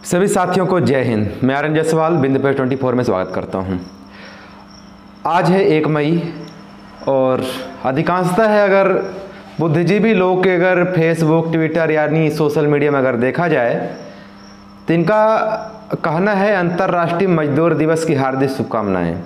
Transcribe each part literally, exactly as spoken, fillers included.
सभी साथियों को जय हिंद। मैं आर्यन जायसवाल बिंदु पे चौबीस में स्वागत करता हूं। आज है एक मई और अधिकांशतः है अगर बुद्धिजीवी लोग के अगर फेसबुक ट्विटर यानी सोशल मीडिया में अगर देखा जाए तो इनका कहना है अंतर्राष्ट्रीय मजदूर दिवस की हार्दिक शुभकामनाएं।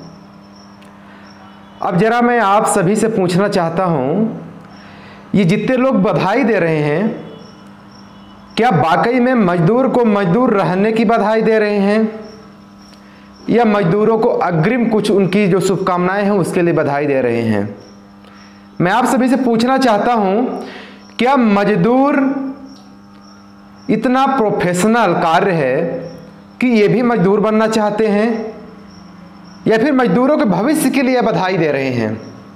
अब जरा मैं आप सभी से पूछना चाहता हूं, ये जितने लोग बधाई दे रहे हैं क्या वाकई में मजदूर को मजदूर रहने की बधाई दे रहे हैं या मजदूरों को अग्रिम कुछ उनकी जो शुभकामनाएं हैं उसके लिए बधाई दे रहे हैं? मैं आप सभी से पूछना चाहता हूं, क्या मजदूर इतना प्रोफेशनल कार्य है कि ये भी मजदूर बनना चाहते हैं या फिर मजदूरों के भविष्य के लिए बधाई दे रहे हैं?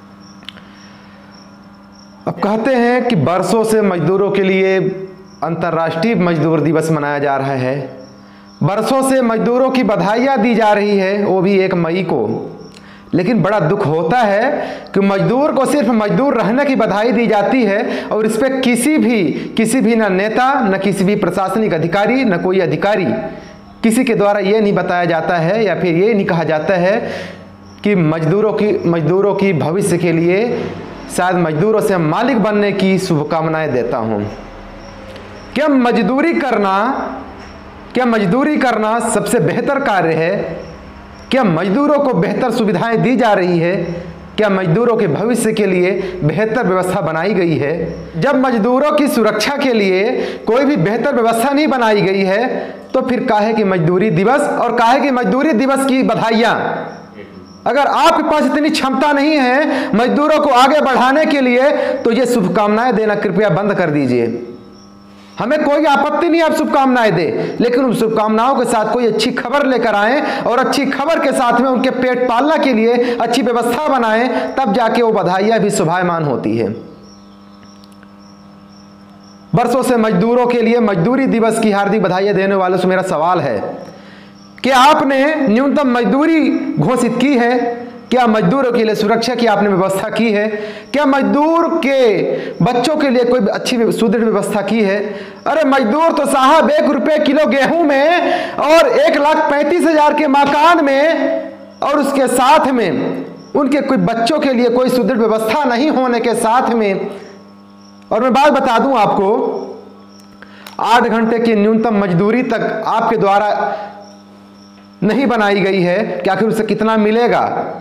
अब कहते हैं कि बरसों से मजदूरों के लिए अंतर्राष्ट्रीय मजदूर दिवस मनाया जा रहा है, बरसों से मजदूरों की बधाइयाँ दी जा रही है, वो भी एक मई को। लेकिन बड़ा दुख होता है कि मजदूर को सिर्फ मजदूर रहने की बधाई दी जाती है और इस पर किसी भी किसी भी न नेता न किसी भी प्रशासनिक अधिकारी न कोई अधिकारी किसी के द्वारा ये नहीं बताया जाता है या फिर ये नहीं कहा जाता है कि मजदूरों की मजदूरों की भविष्य के लिए शायद मजदूरों से मालिक बनने की शुभकामनाएं देता हूँ। क्या मजदूरी करना क्या मजदूरी करना सबसे बेहतर कार्य है? क्या मजदूरों को बेहतर सुविधाएं दी जा रही है? क्या मजदूरों के भविष्य के लिए बेहतर व्यवस्था बनाई गई है? जब मजदूरों की सुरक्षा के लिए कोई भी बेहतर व्यवस्था नहीं बनाई गई है तो फिर काहे कि मजदूरी दिवस और काहे कि मजदूरी दिवस की बधाइयाँ? अगर आपके पास इतनी क्षमता नहीं है मजदूरों को आगे बढ़ाने के लिए तो ये शुभकामनाएं देना कृपया बंद कर दीजिए। हमें कोई आपत्ति नहीं आप शुभकामनाएं दे, लेकिन उन शुभकामनाओं के साथ कोई अच्छी खबर लेकर आएं और अच्छी खबर के साथ में उनके पेट पालना के लिए अच्छी व्यवस्था बनाएं, तब जाके वो बधाइयां भी शोभायमान होती है। बरसों से मजदूरों के लिए मजदूरी दिवस की हार्दिक बधाइयां देने वालों से मेरा सवाल है कि आपने न्यूनतम मजदूरी घोषित की है? क्या मजदूरों के लिए सुरक्षा की आपने व्यवस्था की है? क्या मजदूर के बच्चों के लिए कोई अच्छी सुदृढ़ व्यवस्था की है? अरे मजदूर तो साहब एक रुपए किलो गेहूं में और एक लाख पैंतीस हजार के मकान में और उसके साथ में उनके कोई बच्चों के लिए कोई सुदृढ़ व्यवस्था नहीं होने के साथ में, और मैं बात बता दूं आपको, आठ घंटे की न्यूनतम मजदूरी तक आपके द्वारा नहीं बनाई गई है कि आखिर उसे कितना मिलेगा?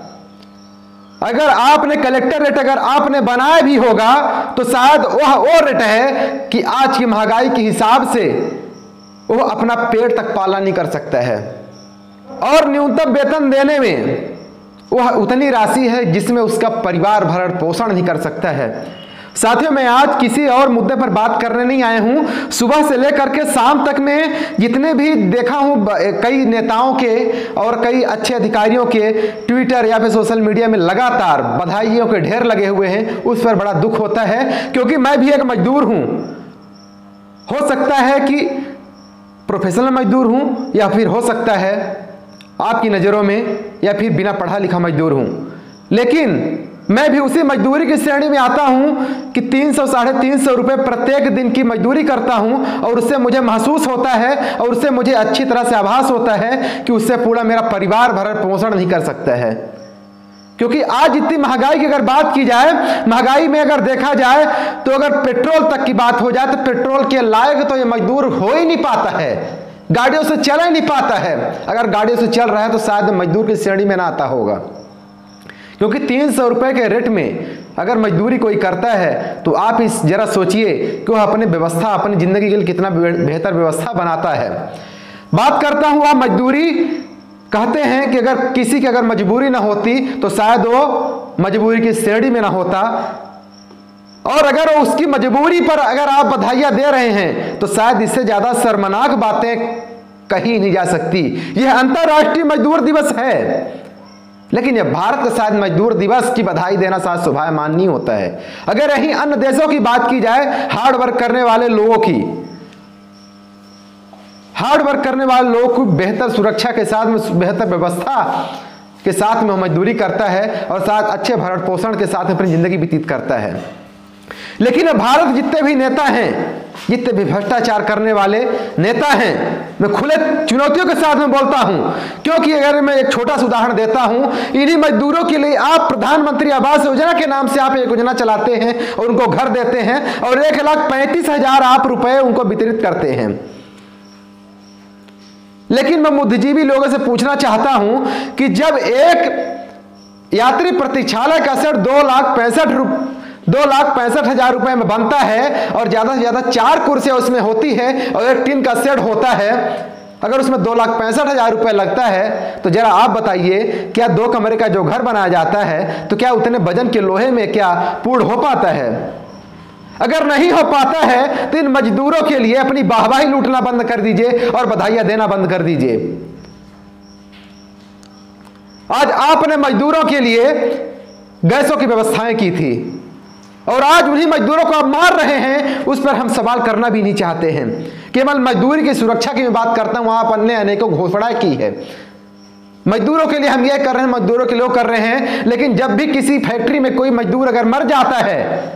अगर आपने कलेक्टर रेट अगर आपने बनाया भी होगा तो शायद वह वो रेट है कि आज की महंगाई के हिसाब से वो अपना पेट तक पाला नहीं कर सकता है और न्यूनतम वेतन देने में वह उतनी राशि है जिसमें उसका परिवार भरण पोषण नहीं कर सकता है। साथियों, मैं आज किसी और मुद्दे पर बात करने नहीं आया हूं। सुबह से लेकर के शाम तक में जितने भी देखा हूं कई नेताओं के और कई अच्छे अधिकारियों के ट्विटर या फिर सोशल मीडिया में लगातार बधाइयों के ढेर लगे हुए हैं, उस पर बड़ा दुख होता है क्योंकि मैं भी एक मजदूर हूं। हो सकता है कि प्रोफेशनल मजदूर हूं या फिर हो सकता है आपकी नज़रों में या फिर बिना पढ़ा लिखा मजदूर हूं, लेकिन मैं भी उसी मजदूरी की श्रेणी में आता हूं कि तीन सौ साढ़े तीन सौ रुपये प्रत्येक दिन की मजदूरी करता हूं और उससे मुझे महसूस होता है और उससे मुझे अच्छी तरह से आभास होता है कि उससे पूरा मेरा परिवार भरण पोषण नहीं कर सकता है। क्योंकि आज इतनी महंगाई की अगर बात की जाए, महंगाई में अगर देखा जाए तो अगर पेट्रोल तक की बात हो जाए तो पेट्रोल के लायक तो ये मजदूर हो ही नहीं पाता है, गाड़ियों से चल ही नहीं पाता है। अगर गाड़ियों से चल रहा है तो शायद मजदूर की श्रेणी में ना आता होगा, क्योंकि तीन सौ रुपए के रेट में अगर मजदूरी कोई करता है तो आप इस जरा सोचिए कि वह अपनी व्यवस्था अपनी जिंदगी के लिए कितना बेहतर व्यवस्था बनाता है। बात करता हूं आप मजदूरी, कहते हैं कि अगर किसी की अगर मजबूरी ना होती तो शायद वो मजबूरी की श्रेणी में ना होता, और अगर वो उसकी मजबूरी पर अगर आप बधाइयां दे रहे हैं तो शायद इससे ज्यादा शर्मनाक बातें कही नहीं जा सकती। यह अंतर्राष्ट्रीय मजदूर दिवस है, लेकिन यह भारत के साथ मजदूर दिवस की बधाई देना शायद शोभायमान नहीं होता है। अगर यहीं अन्य देशों की बात की जाए, हार्ड वर्क करने वाले लोगों की हार्ड वर्क करने वाले लोगों को बेहतर सुरक्षा के साथ में बेहतर व्यवस्था के साथ में मजदूरी करता है और साथ अच्छे भरण पोषण के साथ अपनी जिंदगी व्यतीत करता है। लेकिन भारत जितने भी नेता हैं, जितने भी भ्रष्टाचार करने वाले नेता हैं, मैं खुले चुनौतियों के साथ में बोलता हूं, क्योंकि अगर मैं एक छोटा सा उदाहरण देता हूं, इन्हीं मजदूरों के लिए आप प्रधानमंत्री आवास योजना के नाम से आप एक योजना चलाते हैं और उनको घर देते हैं और एक लाख पैंतीस हजार आप रुपए उनको वितरित करते हैं। लेकिन मैं बुद्धिजीवी लोगों से पूछना चाहता हूं कि जब एक यात्री प्रतीक्षालय का सेट दो लाख पैंसठ रुपए दो लाख पैंसठ हजार रुपए में बनता है और ज्यादा से ज्यादा चार कुर्सियां उसमें होती है और एक टीन का सेट होता है, अगर उसमें दो लाख पैंसठ हजार रुपए लगता है तो जरा आप बताइए, क्या दो कमरे का जो घर बनाया जाता है तो क्या उतने वजन के लोहे में क्या पूर्ण हो पाता है? अगर नहीं हो पाता है तो इन मजदूरों के लिए अपनी वाहवाही लूटना बंद कर दीजिए और बधाइयां देना बंद कर दीजिए। आज आपने मजदूरों के लिए गैसों की व्यवस्थाएं की थी और आज उन्हीं मजदूरों को आप मार रहे हैं, उस पर हम सवाल करना भी नहीं चाहते हैं। केवल मजदूरी की सुरक्षा की मैं बात करता हूं, आप अन्य अनेकों घोषणा की है। मजदूरों के लिए हम यह कर रहे हैं, मजदूरों के लिए कर रहे हैं, लेकिन जब भी किसी फैक्ट्री में कोई मजदूर अगर मर जाता है,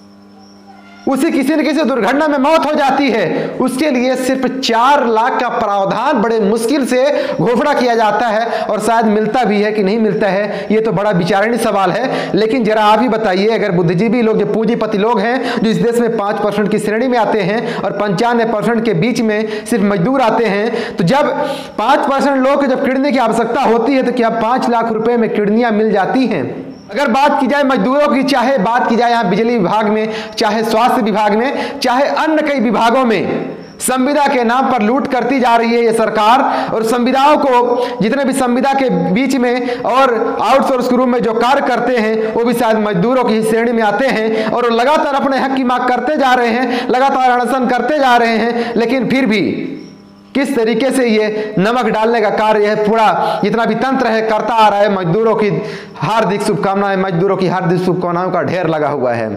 उसी किसी न किसी दुर्घटना में मौत हो जाती है, उसके लिए सिर्फ चार लाख का प्रावधान बड़े मुश्किल से घोषणा किया जाता है और शायद मिलता भी है कि नहीं मिलता है, ये तो बड़ा विचारणीय सवाल है। लेकिन जरा आप ही बताइए, अगर बुद्धिजीवी लोग, जो पूंजीपति लोग हैं, जो इस देश में पांच परसेंट की श्रेणी में आते हैं और पंचानवे परसेंट के बीच में सिर्फ मजदूर आते हैं, तो जब पांच परसेंट लोग को जब किडनी की आवश्यकता होती है तो क्या पांच लाख रुपए में किडनियां मिल जाती हैं? अगर बात की जाए मजदूरों की, चाहे बात की जाए यहाँ बिजली विभाग में, चाहे स्वास्थ्य विभाग में, चाहे अन्य कई विभागों में, संविदा के नाम पर लूट करती जा रही है ये सरकार। और संविदाओं को, जितने भी संविदा के बीच में और आउटसोर्स ग्रुप में जो कार्य करते हैं, वो भी शायद मजदूरों की श्रेणी में आते हैं और लगातार अपने हक की मांग करते जा रहे हैं, लगातार अनशन करते जा रहे हैं। लेकिन फिर भी किस तरीके से ये नमक डालने का कार्य है पूरा जितना भी तंत्र है करता आ रहा है। मजदूरों की हार्दिक शुभकामनाएं, मजदूरों की हार्दिक शुभकामनाओं का ढेर लगा हुआ है।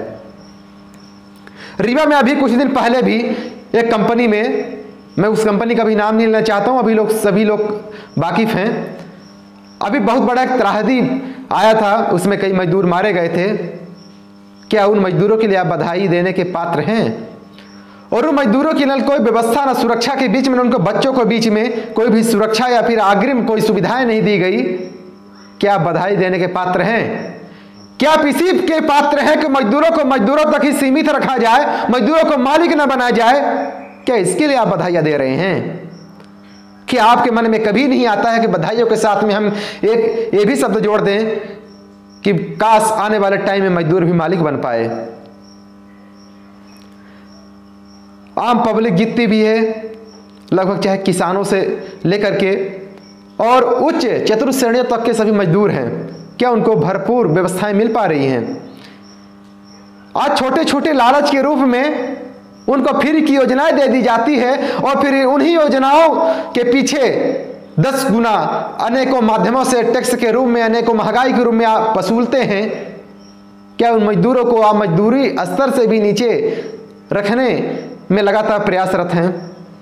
रीवा में अभी कुछ दिन पहले भी एक कंपनी में, मैं उस कंपनी का भी नाम नहीं लेना चाहता हूं, अभी लोग सभी लोग वाकिफ हैं, अभी बहुत बड़ा एक त्रासदी आया था, उसमें कई मजदूर मारे गए थे। क्या उन मजदूरों के लिए आप बधाई देने के पात्र हैं? और उन मजदूरों की न कोई व्यवस्था, न सुरक्षा के बीच में, उनको बच्चों को बीच में कोई भी सुरक्षा या फिर अग्रिम कोई सुविधाएं नहीं दी गई, क्या आप बधाई देने के पात्र हैं? क्या आप इसी के पात्र हैं कि मजदूरों को मजदूरों तक ही सीमित रखा जाए, मजदूरों को मालिक न बनाया जाए? क्या इसके लिए आप बधाइयां दे रहे हैं? क्या आपके मन में कभी नहीं आता है कि बधाइयों के साथ में हम एक ये भी शब्द जोड़ दें कि काश आने वाले टाइम में मजदूर भी मालिक बन पाए? आम पब्लिक जितनी भी है, लगभग चाहे किसानों से लेकर के और उच्च चतुर्थ श्रेणियों तक के सभी मजदूर हैं, क्या उनको भरपूर व्यवस्थाएं मिल पा रही हैं? आज छोटे छोटे लालच के रूप में उनको फ्री की योजनाएं दे दी जाती है और फिर उन्हीं योजनाओं के पीछे दस गुना अनेकों माध्यमों से टैक्स के रूप में, अनेकों महंगाई के रूप में आप वसूलते हैं। क्या उन मजदूरों को आप मजदूरी स्तर से भी नीचे रखने में लगातार प्रयासरत हैं?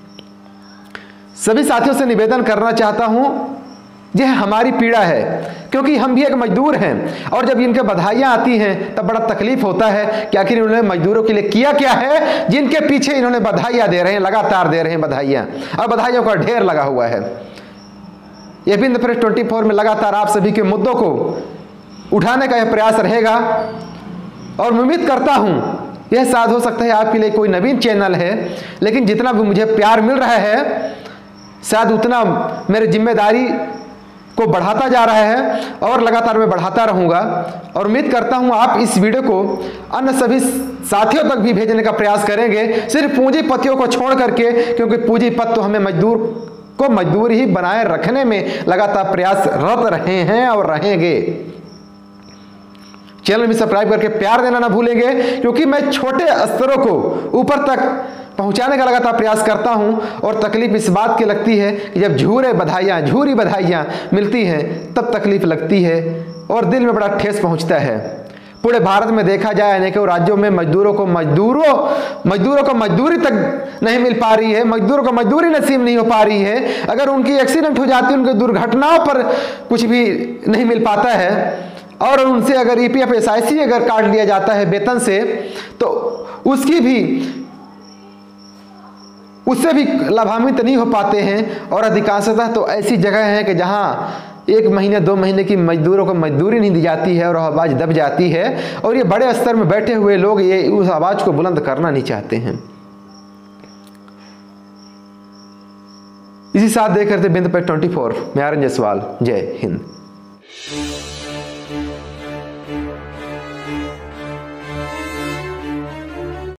सभी साथियों से निवेदन करना चाहता हूं, यह हमारी पीड़ा है, क्योंकि हम भी एक मजदूर हैं और जब इनके बधाइयां आती हैं तब बड़ा तकलीफ होता है कि आखिर इन्होंने मजदूरों के लिए किया क्या है, जिनके पीछे इन्होंने बधाइयां दे रहे हैं, लगातार दे रहे हैं बधाइयां, और बधाइयों का ढेर लगा हुआ है। यह भी प्रेस ट्वेंटी फोर में लगातार आप सभी के मुद्दों को उठाने का यह प्रयास रहेगा और मैं उम्मीद करता हूं, यह शायद हो सकता है आपके लिए कोई नवीन चैनल है, लेकिन जितना भी मुझे प्यार मिल रहा है शायद उतना मेरी जिम्मेदारी को बढ़ाता जा रहा है और लगातार मैं बढ़ाता रहूँगा। और उम्मीद करता हूँ आप इस वीडियो को अन्य सभी साथियों तक भी भेजने का प्रयास करेंगे, सिर्फ पूंजीपतियों को छोड़ करके, क्योंकि पूंजीपति तो हमें मजदूर को मजदूर ही बनाए रखने में लगातार प्रयासरत रहे हैं और रहेंगे। चैनल में सब्सक्राइब करके प्यार देना ना भूलेंगे, क्योंकि मैं छोटे स्तरों को ऊपर तक पहुंचाने का लगातार प्रयास करता हूं और तकलीफ इस बात की लगती है कि जब झूरे बधाइयाँ झूरी बधाइयाँ मिलती हैं तब तकलीफ लगती है और दिल में बड़ा ठेस पहुंचता है। पूरे भारत में देखा जाए अनेकों राज्यों में मजदूरों को मजदूरों मजदूरों को मजदूरी तक नहीं मिल पा रही है, मजदूरों को मजदूरी नसीब नहीं हो पा रही है। अगर उनकी एक्सीडेंट हो जाती है, उनकी दुर्घटनाओं पर कुछ भी नहीं मिल पाता है। और उनसे अगर E P F S I C अगर काट लिया जाता है वेतन से, तो उसकी भी उससे भी लाभान्वित नहीं हो पाते हैं। और अधिकांशतः तो ऐसी जगह है कि जहां एक महीने दो महीने की मजदूरों को मजदूरी नहीं दी जाती है और आवाज़ दब जाती है, और ये बड़े स्तर में बैठे हुए लोग ये उस आवाज़ को बुलंद करना नहीं चाहते हैं। इसी साथ देख रहे थे बिंद पे चौबीस, मैं आर्यन जायसवाल। जय हिंद।